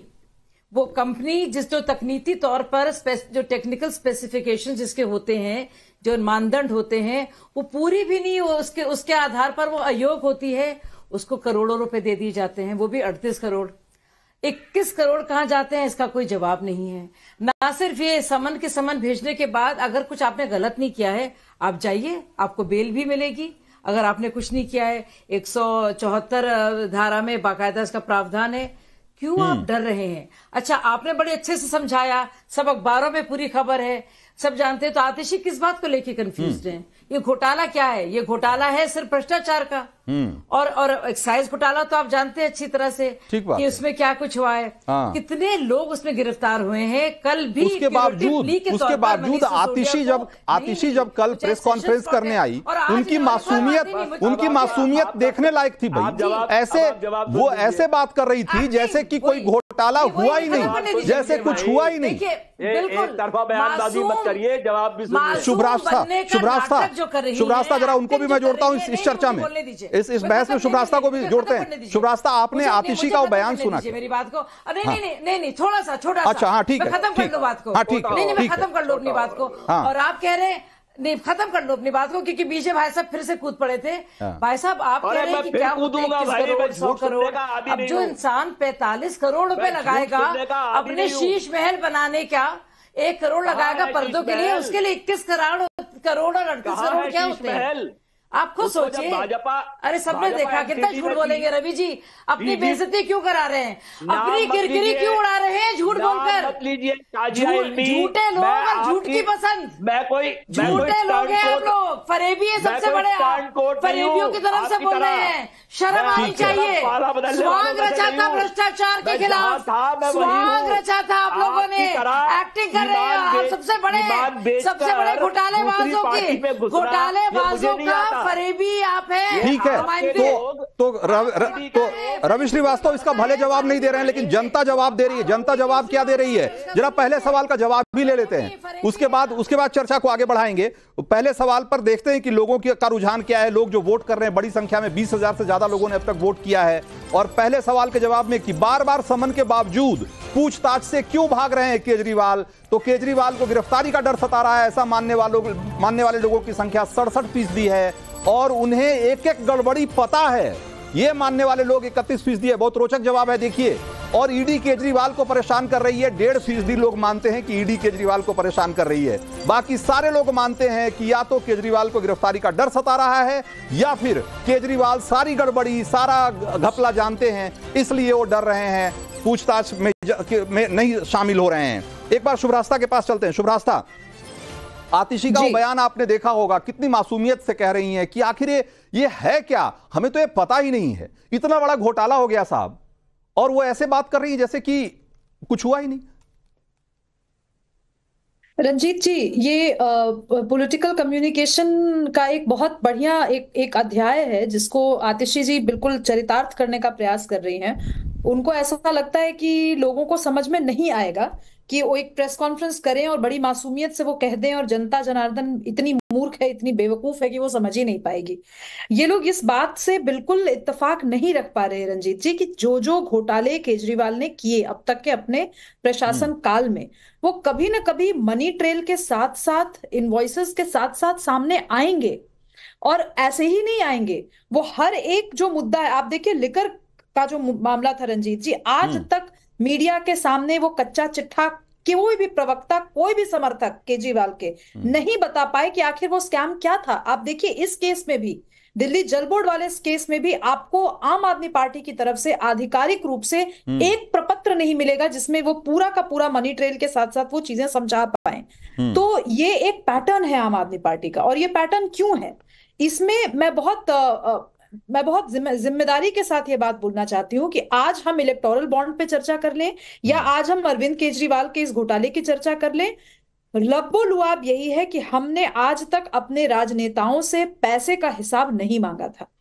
कंपनी जिस जो तकनीकी तौर पर जो टेक्निकल स्पेसिफिकेशन जिसके होते हैं, जो मानदंड होते हैं, वो पूरी भी नहीं, उसके आधार पर वो अयोग्य होती है, उसको करोड़ों रुपए दे दिए जाते हैं, वो भी 38 करोड़। 21 करोड़ कहां जाते हैं इसका कोई जवाब नहीं है। ना सिर्फ ये समन के समन भेजने के बाद अगर कुछ आपने गलत नहीं किया है आप जाइए, आपको बेल भी मिलेगी। अगर आपने कुछ नहीं किया है 174 धारा में बाकायदा इसका प्रावधान है, क्यों आप डर रहे हैं? अच्छा, आपने बड़े अच्छे से समझाया, सब अखबारों में पूरी खबर है, सब जानते हैं, तो आतिशी किस बात को लेके कंफ्यूज्ड हैं? ये घोटाला क्या है? ये घोटाला है सिर्फ भ्रष्टाचार का, और एक्साइज घोटाला तो आप जानते हैं अच्छी तरह से कि उसमें क्या कुछ हुआ है। कितने लोग उसमें गिरफ्तार हुए हैं। कल भी उसके बावजूद आतिशी जब कल प्रेस कॉन्फ्रेंस करने आई, उनकी मासूमियत देखने लायक थी भाई। वो ऐसे बात कर रही थी जैसे कि कोई घोटाला हुआ ही नहीं, जैसे कुछ हुआ ही नहीं। एक तरफा बयानबाजी मत करिए, जवाब भी सुनिए। शुभरास्ता जरा उनको भी मैं जोड़ता हूं इस चर्चा में, इस बहस में शुभरास्ता को भी जोड़ते हैं। शुभरास्ता, आपने आतिशी का वो बयान सुना? मेरी बात को नहीं, थोड़ा सा छोटा। अच्छा, हाँ ठीक है, खत्म कर लो बात को। नहीं, मैं खत्म कर लो अपनी बात को। और आप कह रहे हैं नहीं, खत्म कर लो अपनी बात को, क्योंकि बीजे भाई साहब फिर से कूद पड़े थे। भाई साहब आप कह रहे हैं कि क्या 100 करोड़, अब जो इंसान 45 करोड़ रुपए लगाएगा अपने शीश महल बनाने का, 1 करोड़ लगाएगा पर्दों के लिए, उसके लिए 21 करोड़ और 38 करोड़ क्या होते हैं? आप खुद सोचिए। अरे सबने देखा, कितना झूठ बोलेंगे रवि जी? अपनी बेइज्जती क्यों करा रहे हैं? अपनी किरकिरी क्यों उड़ा रहे हैं झूठ बोलकर? झूठे लोग और झूठ की पसंद, झूठे लोग हैं आप लोग। फरेबी है सबसे बड़े, फरेबियों की तरफ से बोल रहे हैं। शर्म आनी चाहिए। स्वांग रचा था भ्रष्टाचार के खिलाफ, स्वांग रचा था आप लोगों ने, एक्टिंग कर रहे हैं आप सबसे बड़े घोटालेबाजों के, घोटालेबाजों का फरेबी आप हैं। ठीक है, तो रवि श्रीवास्तव इसका भले जवाब नहीं दे रहे हैं, लेकिन जनता जवाब दे रही है। जनता जवाब क्या दे रही है, जरा पहले सवाल का जवाब भी ले लेते हैं, उसके बाद चर्चा को आगे बढ़ाएंगे। पहले सवाल पर देखते हैं कि लोगों का रुझान क्या है। लोग जो वोट कर रहे हैं, बड़ी संख्या में 20,000 से ज्यादा लोगों ने अब तक वोट किया है। और पहले सवाल के जवाब में कि बार बार समन के बावजूद पूछताछ से क्यों भाग रहे हैं केजरीवाल, तो केजरीवाल को गिरफ्तारी का डर सता रहा है, ऐसा मानने वाले लोगों की संख्या 67% है। और उन्हें एक एक गड़बड़ी पता है, ये मानने वाले लोग 31% है। बहुत रोचक जवाब है, देखिए। और ईडी केजरीवाल को परेशान कर रही है, 1.5% लोग मानते हैं कि ईडी केजरीवाल को परेशान कर रही है। बाकी सारे लोग मानते हैं कि या तो केजरीवाल को गिरफ्तारी का डर सता रहा है, या फिर केजरीवाल सारी गड़बड़ी, सारा घपला जानते हैं, इसलिए वो डर रहे हैं, पूछताछ में नहीं शामिल हो रहे हैं। एक बार शुभरास्ता के पास चलते हैं। शुभरास्ता, आतिशी का वो बयान आपने देखा होगा, कितनी मासूमियत से कह रही हैं कि आखिर ये है क्या, हमें तो ये पता ही नहीं है, इतना बड़ा घोटाला हो गया साहब, और वो ऐसे बात कर रही है जैसे कि कुछ हुआ ही नहीं। रंजीत जी, ये पॉलिटिकल कम्युनिकेशन का एक बहुत बढ़िया एक अध्याय है, जिसको आतिशी जी बिल्कुल चरितार्थ करने का प्रयास कर रही हैं। उनको ऐसा लगता है कि लोगों को समझ में नहीं आएगा कि वो एक प्रेस कॉन्फ्रेंस करें और बड़ी मासूमियत से वो कह दें, और जनता जनार्दन इतनी मूर्ख है, इतनी बेवकूफ है कि वो समझ ही नहीं पाएगी। ये लोग इस बात से बिल्कुल इत्तेफाक नहीं रख पा रहे रंजीत जी कि जो घोटाले केजरीवाल ने किए अब तक के अपने प्रशासन काल में, वो कभी ना कभी मनी ट्रेल के साथ साथ, इनवॉइसेस के साथ साथ सामने आएंगे। और ऐसे ही नहीं आएंगे, वो हर एक जो मुद्दा है, आप देखिए लिकर का जो मामला था रंजीत जी, आज तक मीडिया के सामने वो कच्चा चिट्ठा कोई भी प्रवक्ता, कोई भी समर्थक केजरीवाल के नहीं बता पाए कि आखिर वो स्कैम क्या था। आप देखिए इस केस में भी, दिल्ली जल बोर्ड वाले इस केस में भी, आपको आम आदमी पार्टी की तरफ से आधिकारिक रूप से एक प्रपत्र नहीं मिलेगा जिसमें वो पूरा का पूरा मनी ट्रेल के साथ साथ वो चीजें समझा पाए। तो ये एक पैटर्न है आम आदमी पार्टी का। और ये पैटर्न क्यों है, इसमें मैं बहुत जिम्मेदारी के साथ ये बात बोलना चाहती हूँ कि आज हम इलेक्टोरल बॉन्ड पे चर्चा कर लें, या आज हम अरविंद केजरीवाल के इस घोटाले की चर्चा कर लें, लब्बो लुआब यही है कि हमने आज तक अपने राजनेताओं से पैसे का हिसाब नहीं मांगा था।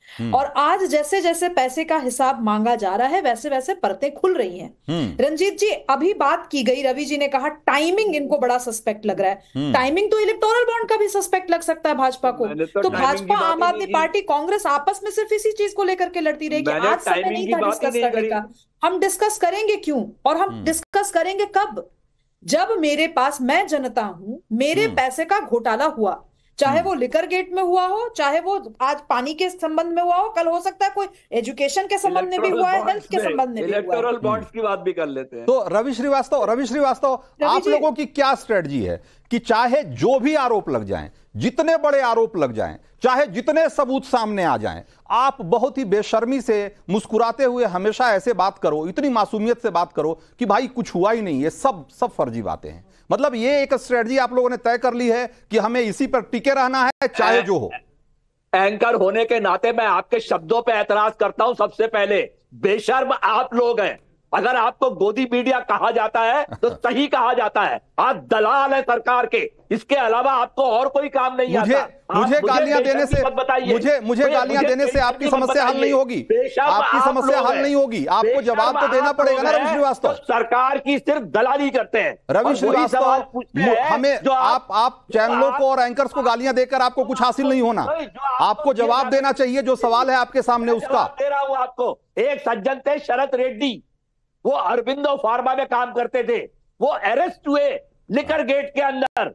और आज जैसे जैसे पैसे का हिसाब मांगा जा रहा है वैसे वैसे परतें खुल रही हैं। रंजीत जी, अभी बात की गई, रवि जी ने कहा टाइमिंग इनको बड़ा सस्पेक्ट लग रहा है। टाइमिंग तो इलेक्टोरल बॉन्ड का भी सस्पेक्ट लग सकता है भाजपा को। तो भाजपा, आम आदमी पार्टी, कांग्रेस आपस में सिर्फ इसी चीज को लेकर के लड़ती रहेगी। आज समय नहीं था डिस्कस करने का। हम डिस्कस करेंगे क्यों, और हम डिस्कस करेंगे कब? जब मेरे पास, मैं जनता हूं, मेरे पैसे का घोटाला हुआ, चाहे वो लिकर गेट में हुआ हो, चाहे वो आज पानी के संबंध में हुआ हो, कल हो सकता है कोई एजुकेशन के संबंध में भी हुआ है, हेल्थ के संबंध में भी हुआ है। इलेक्टोरल बॉन्ड्स की बात भी कर लेते हैं। तो रवि श्रीवास्तव, आप लोगों की क्या स्ट्रेटजी है कि चाहे जो भी आरोप लग जाएं, जितने बड़े आरोप लग जाएं, चाहे जितने सबूत सामने आ जाएं, आप बहुत ही बेशर्मी से मुस्कुराते हुए हमेशा ऐसे बात करो, इतनी मासूमियत से बात करो कि भाई कुछ हुआ ही नहीं, ये सब फर्जी बातें हैं। मतलब ये एक स्ट्रेटजी आप लोगों ने तय कर ली है कि हमें इसी पर टिके रहना है चाहे जो हो। एंकर होने के नाते मैं आपके शब्दों पे एतराज करता हूं। सबसे पहले बेशर्म आप लोग हैं। अगर आपको गोदी मीडिया कहा जाता है तो सही कहा जाता है। आप दलाल हैं सरकार के, इसके अलावा आपको और कोई काम नहीं आता। मुझे गालियां देने से मुझे गालियां देने से आपकी समस्या हल नहीं होगी। आपकी समस्या हल नहीं होगी। आपको जवाब तो देना पड़ेगा ना रवि श्रीवास्तव। सरकार की सिर्फ दलाली करते हैं। रवि श्रीवास्तव, हमें आप चैनलों को और एंकर्स को गालियां देकर आपको कुछ हासिल नहीं होना। आपको जवाब देना चाहिए जो सवाल है आपके सामने उसका। दे रहा हूं आपको। एक सज्जन थे शरद रेड्डी, वो अरबिंदो फार्मा में काम करते थे। वो अरेस्ट हुए लिकर गेट के अंदर।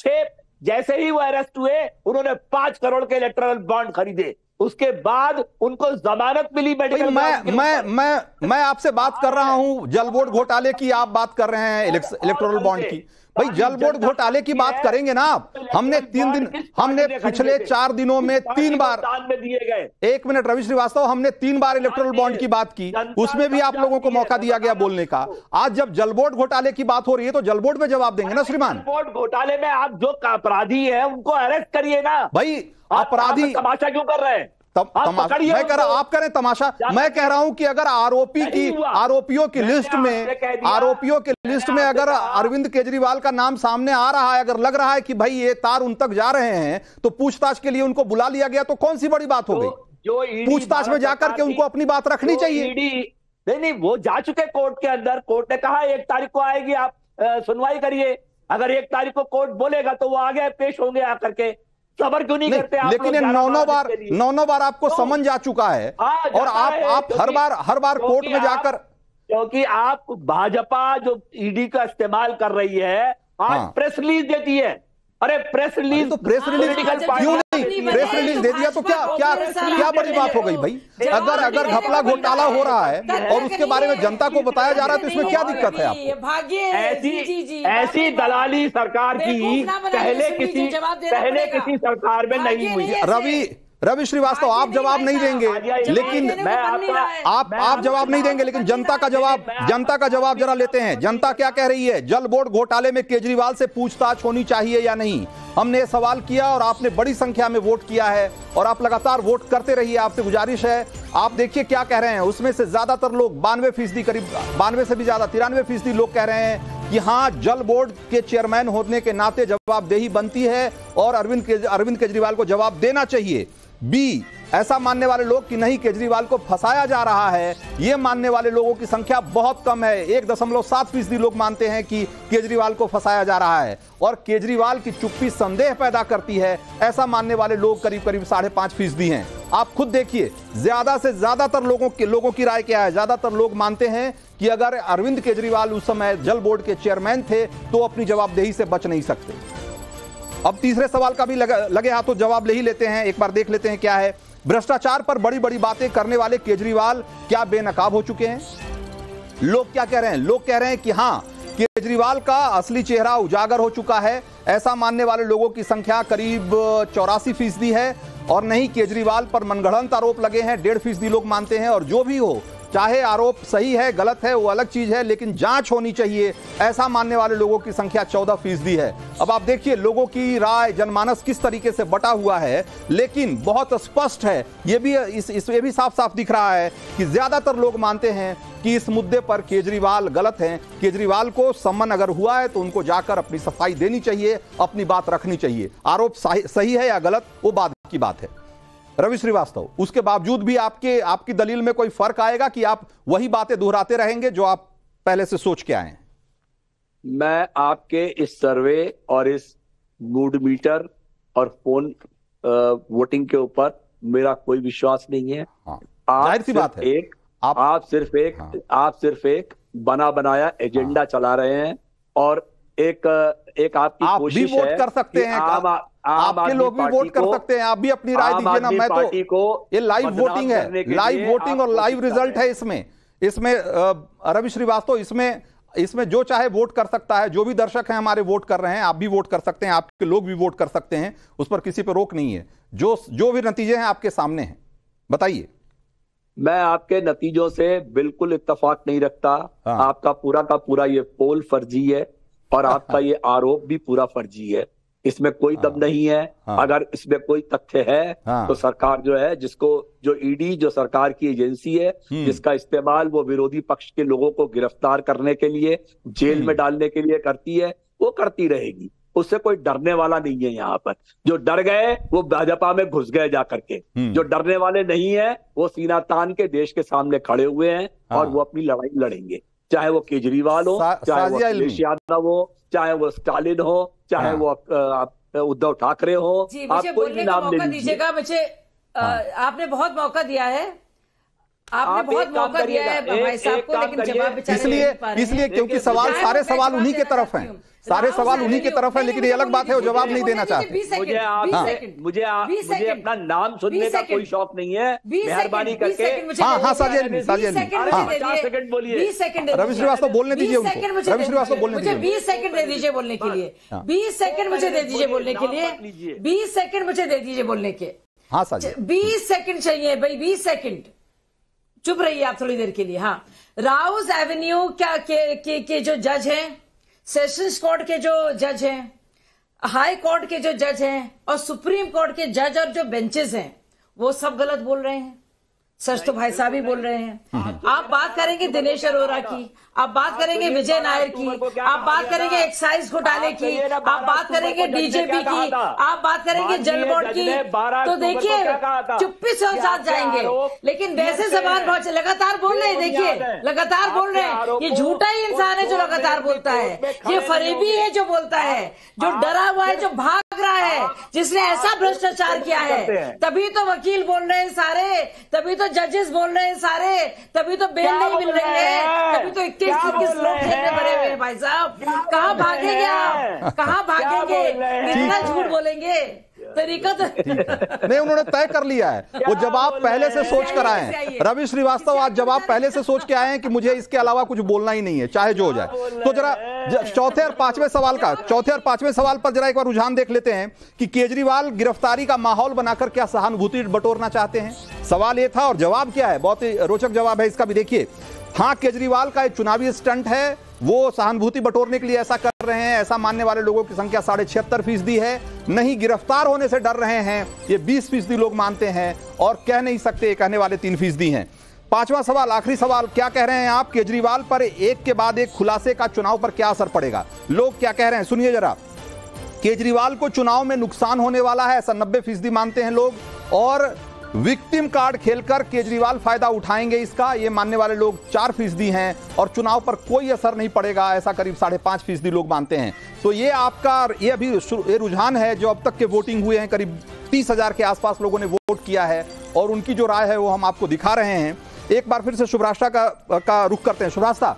जैसे ही वो अरेस्ट हुए उन्होंने 5 करोड़ के इलेक्टोरल बॉन्ड खरीदे। उसके बाद उनको जमानत मिली मेडिकल। मैं आपसे बात कर रहा हूं जल बोर्ड घोटाले की, आप बात कर रहे हैं इलेक्टोरल बॉन्ड की। भाई जल बोर्ड घोटाले की बात करेंगे ना आप। हमने पिछले 4 दिनों में 3 बार दिए गए। एक मिनट रवि श्रीवास्तव, हमने 3 बार इलेक्टोरल बॉन्ड की बात की, उसमें भी आप लोगों को मौका दिया गया बोलने का। आज जब जल बोर्ड घोटाले की बात हो रही है तो जल बोर्ड में जवाब देंगे ना श्रीमान। जल बोर्ड घोटाले में आप जो अपराधी है उनको अरेस्ट करिए ना भाई। अपराधी तमाशा क्यों कर रहे हैं? मैं कह रहा, आप कह रहे तमाशा, मैं कह रहा हूं कि अगर आरोपियों की लिस्ट में अगर अरविंद केजरीवाल का नाम सामने आ रहा है, अगर लग रहा है कि भाई ये तार उन तक जा रहे हैं, तो पूछताछ के लिए उनको बुला लिया गया, तो कौन सी बड़ी बात हो गई? पूछताछ में जाकर के उनको अपनी बात रखनी चाहिए। नहीं, वो जा चुके कोर्ट के अंदर। कोर्ट ने कहा 1 तारीख को आएगी, आप सुनवाई करिए। अगर 1 तारीख को कोर्ट बोलेगा तो वो आगे पेश होंगे आकर के। सबर क्यों नहीं करते आप? लेकिन 9 बार आपको समन जा चुका है और आप हर बार कोर्ट में जाकर, क्योंकि आप भाजपा जो ईडी का इस्तेमाल कर रही है, आज प्रेस रिलीज देती है। अरे प्रेस रिलीज, तो प्रेस रिलीज क्यों नहीं? प्रेस रिलीज दे दिया तो क्या बड़ी बात हो गई भाई? अगर घपला घोटाला हो रहा है और उसके बारे में जनता को बताया जा रहा है तो इसमें क्या दिक्कत है आपको? ऐसी दलाली सरकार की पहले किसी सरकार में नहीं हुई। रवि श्रीवास्तव, आप जवाब नहीं देंगे, लेकिन आप जवाब नहीं देंगे, लेकिन जनता का जवाब जरा लेते हैं। जनता क्या कह रही है? जल बोर्ड घोटाले में केजरीवाल से पूछताछ होनी चाहिए या नहीं? हमने सवाल किया और आपने बड़ी संख्या में वोट किया है और आप लगातार वोट करते रहिए। आपसे गुजारिश है, आप देखिए क्या कह रहे हैं। उसमें से ज्यादातर लोग 92%, करीब 92 से भी ज्यादा 93% लोग कह रहे हैं कि हाँ, जल बोर्ड के चेयरमैन होने के नाते जवाबदेही बनती है और अरविंद केजरीवाल को जवाब देना चाहिए। बी, ऐसा मानने वाले लोग कि नहीं, केजरीवाल को फंसाया जा रहा है, ये मानने वाले लोगों की संख्या बहुत कम है। 1.7% लोग मानते हैं कि केजरीवाल को फंसाया जा रहा है और केजरीवाल की चुप्पी संदेह पैदा करती है, ऐसा मानने वाले लोग करीब 5.5% हैं। आप खुद देखिए, ज्यादा से ज्यादातर लोगों की राय क्या है? ज्यादातर लोग मानते हैं कि अगर अरविंद केजरीवाल उस समय जल बोर्ड के चेयरमैन थे तो अपनी जवाबदेही से बच नहीं सकते। अब तीसरे सवाल का भी लगे हाथों जवाब ले ही लेते हैं, एक बार देख लेते हैं क्या है। भ्रष्टाचार पर बड़ी बड़ी बातें करने वाले केजरीवाल क्या बेनकाब हो चुके हैं? लोग क्या कह रहे हैं? लोग कह रहे हैं कि हां, केजरीवाल का असली चेहरा उजागर हो चुका है। ऐसा मानने वाले लोगों की संख्या करीब 84% है। और नहीं, केजरीवाल पर मनगढ़ंत आरोप लगे हैं, 1.5% लोग मानते हैं। और जो भी हो, चाहे आरोप सही है गलत है वो अलग चीज है, लेकिन जांच होनी चाहिए, ऐसा मानने वाले लोगों की संख्या 14% है। अब आप देखिए लोगों की राय, जनमानस किस तरीके से बटा हुआ है, लेकिन बहुत स्पष्ट है, ये भी साफ साफ दिख रहा है कि ज्यादातर लोग मानते हैं कि इस मुद्दे पर केजरीवाल गलत हैं। केजरीवाल को सम्मन अगर हुआ है तो उनको जाकर अपनी सफाई देनी चाहिए, अपनी बात रखनी चाहिए। आरोप सही है या गलत वो बाद की बात है। रवि श्रीवास्तव, उसके बावजूद भी आपकी दलील में कोई फर्क आएगा कि आप वही बातें दोहराते रहेंगे जो आप पहले से सोच के आए हैं? मैं आपके इस सर्वे और इस मूड मीटर और फोन वोटिंग के ऊपर मेरा कोई विश्वास नहीं है। जाहिर सी बात है। आप सिर्फ एक बना बनाया एजेंडा चला रहे हैं और एक आपकी कोशिश है। आप भी वोट कर सकते हैं, आपके लोग भी वोट कर सकते हैं, आप भी अपनी राय दीजिए ना। मैं तो, ये लाइव वोटिंग है, लाइव वोटिंग और लाइव रिजल्ट है। इसमें रवि श्रीवास्तव, इसमें जो चाहे वोट कर सकता है। जो भी दर्शक हैं हमारे वोट कर रहे हैं, आप भी वोट कर सकते हैं, आपके लोग भी वोट कर सकते हैं, उस पर किसी पर रोक नहीं है। जो भी नतीजे हैं आपके सामने हैं, बताइए। मैं आपके नतीजों से बिल्कुल इत्तेफाक नहीं रखता। आपका पूरा का पूरा ये पोल फर्जी है और आपका ये आरोप भी पूरा फर्जी है। इसमें कोई दम नहीं है। अगर इसमें कोई तथ्य है तो सरकार जो है, जो ईडी जो सरकार की एजेंसी है, जिसका इस्तेमाल वो विरोधी पक्ष के लोगों को गिरफ्तार करने के लिए, जेल में डालने के लिए करती है, वो करती रहेगी। उससे कोई डरने वाला नहीं है। यहाँ पर जो डर गए वो भाजपा में घुस गए जाकर के। जो डरने वाले नहीं है वो सीना तान के देश के सामने खड़े हुए हैं और वो अपनी लड़ाई लड़ेंगे। चाहे वो केजरीवाल हो, चाहे वो अखिलेश यादव हो, चाहे वो स्टालिन हो, चाहे वो उद्धव ठाकरे हो। आप कोई भी नाम ले लीजिएगा। मुझे आपने बहुत मौका दिया है, आपने बहुत मौका दिया है भाई साहब को, लेकिन जवाब इसलिए क्योंकि सारे सवाल उन्हीं के तरफ हैं, सारे सवाल उन्हीं की तरफ है। लेकिन ये अलग बात है वो जवाब नहीं देना चाहते। मुझे अपना नाम सुनने का कोई शौक नहीं है। मेहरबानी करके सेकंड बोलिए। रवि श्रीवास्तव बोलने दीजिए उनको। रवि श्रीवास्तव बोलने दीजिए। 20 सेकंड दे दीजिए बोलने के लिए। 20 सेकंड मुझे दे दीजिए बोलने के लिए। 20 सेकंड मुझे दे दीजिए बोलने के। हाँ साजिद, 20 सेकंड चाहिए भाई, 20 सेकंड। चुप रहिए आप थोड़ी देर के लिए। हाँ, राउस एवेन्यू के जो जज हैं, सेशंस कोर्ट के जो जज हैं, हाई कोर्ट के जो जज हैं और सुप्रीम कोर्ट के जज और जो बेंचेस हैं, वो सब गलत बोल रहे हैं। सच तो भाई साहब ही बोल रहे हैं। आप बात करेंगे दिनेश अरोरा की, आप बात करेंगे विजय नायर की, आप बात करेंगे एक्साइज घोटाले की, आप बात करेंगे डीजीपी की, आप बात करेंगे जल बोर्ड की। तो देखिए चुप्पी से साथ जाएंगे, लेकिन वैसे सवाल बहुत लगातार बोल रहे हैं। देखिए लगातार बोल रहे हैं। ये झूठा ही इंसान है जो लगातार बोलता है, ये फरेबी है जो बोलता है, जो डरा हुआ है, जो भाग रहा है, जिसने ऐसा भ्रष्टाचार किया है। तभी तो वकील बोल रहे हैं सारे, तभी तो जजेस बोल रहे हैं सारे, तभी तो बेल नहीं मिल रही है, तभी तो 21 लोग जेल में भरे हुए हैं। भाई साहब कहाँ भागेंगे आप, कहाँ भागेंगे? कितना झूठ बोलेंगे? तरीका तो नहीं, उन्होंने तय कर लिया है। वो जवाब पहले से सोच कर आए हैं। रवि श्रीवास्तव आज जवाब पहले से सोच के आए हैं कि मुझे इसके अलावा कुछ बोलना ही नहीं है, चाहे जो हो जाए। तो जरा चौथे और पांचवें सवाल पर जरा एक बार रुझान देख लेते हैं कि केजरीवाल गिरफ्तारी का माहौल बनाकर क्या सहानुभूति बटोरना चाहते हैं। सवाल ये था और जवाब क्या है, बहुत ही रोचक जवाब है इसका भी। देखिए, हाँ, केजरीवाल का एक चुनावी स्टंट है, वो सहानुभूति बटोरने के लिए ऐसा कर रहे हैं। ऐसा मानने वाले लोगों की संख्या 76% है। नहीं, गिरफ्तार होने से डर रहे हैं, ये 20% लोग मानते हैं और कह नहीं सकते, कहने वाले 3% हैं। पांचवा सवाल, आखिरी सवाल, क्या कह रहे हैं आप? केजरीवाल पर एक के बाद एक खुलासे का चुनाव पर क्या असर पड़ेगा? लोग क्या कह रहे हैं सुनिए जरा। केजरीवाल को चुनाव में नुकसान होने वाला है, ऐसा 90% मानते हैं लोग, और विक्टिम कार्ड खेलकर केजरीवाल फायदा उठाएंगे इसका, ये मानने वाले लोग 4% हैं, और चुनाव पर कोई असर नहीं पड़ेगा, ऐसा करीब 5.5% लोग मानते हैं। तो ये आपका ये अभी ये रुझान है जो अब तक के वोटिंग हुए हैं, करीब 30,000 के आसपास लोगों ने वोट किया है और उनकी जो राय है वो हम आपको दिखा रहे हैं। एक बार फिर से शुभराष्ट्र का रुख करते हैं। शुभराष्ट्र,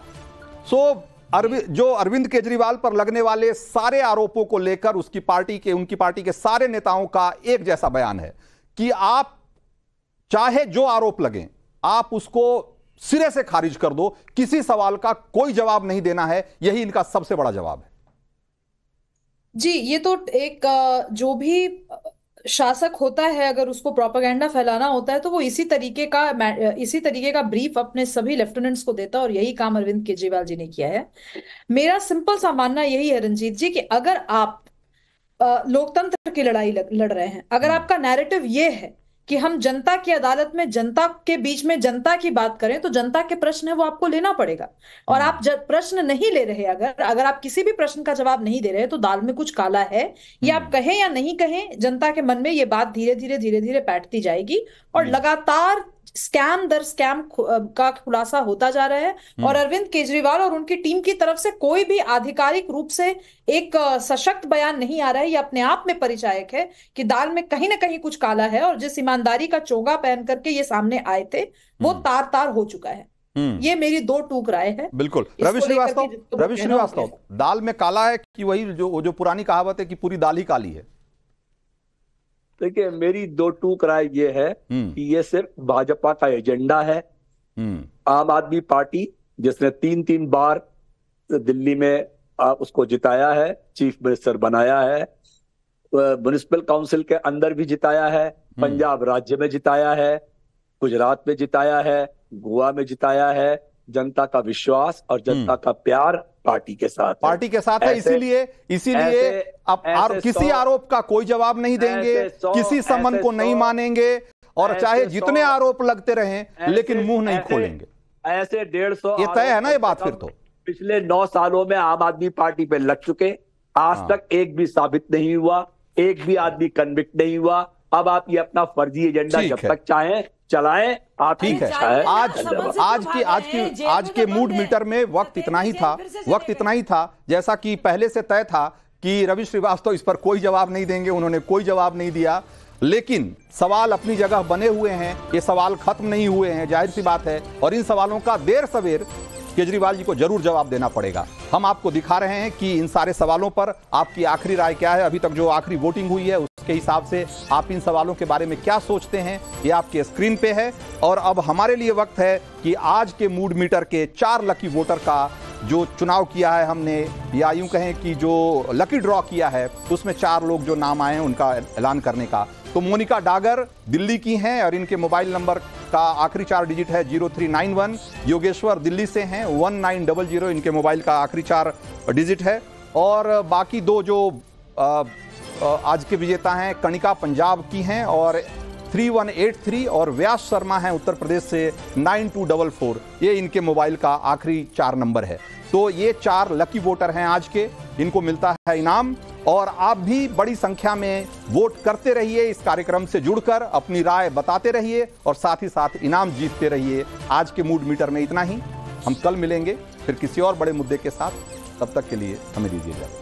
जो अरविंद केजरीवाल पर लगने वाले सारे आरोपों को लेकर उनकी पार्टी के सारे नेताओं का एक जैसा बयान है कि आप चाहे जो आरोप लगे आप उसको सिरे से खारिज कर दो, किसी सवाल का कोई जवाब नहीं देना है, यही इनका सबसे बड़ा जवाब है। जी, ये तो एक जो भी शासक होता है, अगर उसको प्रोपेगेंडा फैलाना होता है तो वो इसी तरीके का ब्रीफ अपने सभी लेफ्टिनेंट्स को देता है, और यही काम अरविंद केजरीवाल जी ने किया है। मेरा सिंपल सा मानना यही है रंजीत जी कि अगर आप लोकतंत्र की लड़ाई लड़ रहे हैं, अगर आपका नैरेटिव ये है कि हम जनता की अदालत में जनता के बीच में जनता की बात करें, तो जनता के प्रश्न है वो आपको लेना पड़ेगा। और आप प्रश्न नहीं ले रहे, अगर आप किसी भी प्रश्न का जवाब नहीं दे रहे तो दाल में कुछ काला है। ये आप कहें या नहीं कहें, जनता के मन में ये बात धीरे धीरे बैठती जाएगी और लगातार स्कैम दर स्कैम का खुलासा होता जा रहा है। और अरविंद केजरीवाल और उनकी टीम की तरफ से कोई भी आधिकारिक रूप से एक सशक्त बयान नहीं आ रहा है। ये अपने आप में परिचायक है कि दाल में कहीं ना कहीं कुछ काला है, और जिस ईमानदारी का चोगा पहन करके ये सामने आए थे वो तार तार हो चुका है। ये मेरी दो टूक राय है। बिल्कुल। रवि श्रीवास्तव, दाल में काला है कि वही जो पुरानी कहावत है कि पूरी दाल ही काली है? देखिए, मेरी दो टूक राय ये है कि ये सिर्फ भाजपा का एजेंडा है। आम आदमी पार्टी जिसने 3 बार दिल्ली में उसको जिताया है, चीफ मिनिस्टर बनाया है, म्युनिसिपल काउंसिल के अंदर भी जिताया है, पंजाब राज्य में जिताया है, गुजरात में जिताया है, गोवा में जिताया है। जनता का विश्वास और जनता का प्यार पार्टी के साथ है। इसीलिए अब किसी आरोप का कोई जवाब नहीं देंगे, किसी समन को नहीं मानेंगे, और चाहे जितने आरोप लगते रहें लेकिन मुंह नहीं खोलेंगे। ऐसे 150 ये तय है ना ये बात? फिर तो पिछले 9 सालों में आम आदमी पार्टी पे लग चुके, आज तक एक भी साबित नहीं हुआ, एक भी आदमी कन्विक्ट नहीं हुआ। अब आप ये अपना फर्जी एजेंडा जब तक चाहें चलाएं, आप ठीक है। आज के मूड मीटर में वक्त इतना ही था जैसा कि पहले से तय था कि रवि श्रीवास्तव इस पर कोई जवाब नहीं देंगे। उन्होंने कोई जवाब नहीं दिया, लेकिन सवाल अपनी जगह बने हुए हैं, ये सवाल खत्म नहीं हुए हैं, जाहिर सी बात है। और इन सवालों का देर सवेर केजरीवाल जी को जरूर जवाब देना पड़ेगा। हम आपको दिखा रहे हैं कि इन सारे सवालों पर आपकी आखिरी राय क्या है। अभी तक जो आखिरी वोटिंग हुई है उसके हिसाब से आप इन सवालों के बारे में क्या सोचते हैं, ये आपके स्क्रीन पे है। और अब हमारे लिए वक्त है कि आज के मूड मीटर के 4 लकी वोटर का जो चुनाव किया है हमने, या यूं कहें कि जो लकी ड्रॉ किया है, उसमें 4 लोग जो नाम आए हैं उनका ऐलान करने का। तो मोनिका डागर दिल्ली की हैं और इनके मोबाइल नंबर का आखिरी 4 डिजिट है 0391। योगेश्वर दिल्ली से हैं, 1900 इनके मोबाइल का आखिरी 4 डिजिट है। और बाकी 2 जो आज के विजेता हैं, कणिका पंजाब की हैं और 3183, और व्यास शर्मा हैं उत्तर प्रदेश से 9244, ये इनके मोबाइल का आखिरी 4 नंबर है। तो ये 4 लकी वोटर हैं आज के, इनको मिलता है इनाम। और आप भी बड़ी संख्या में वोट करते रहिए, इस कार्यक्रम से जुड़कर अपनी राय बताते रहिए और साथ ही साथ इनाम जीतते रहिए। आज के मूड मीटर में इतना ही। हम कल मिलेंगे फिर किसी और बड़े मुद्दे के साथ। तब तक के लिए हमें दीजिए इजाजत।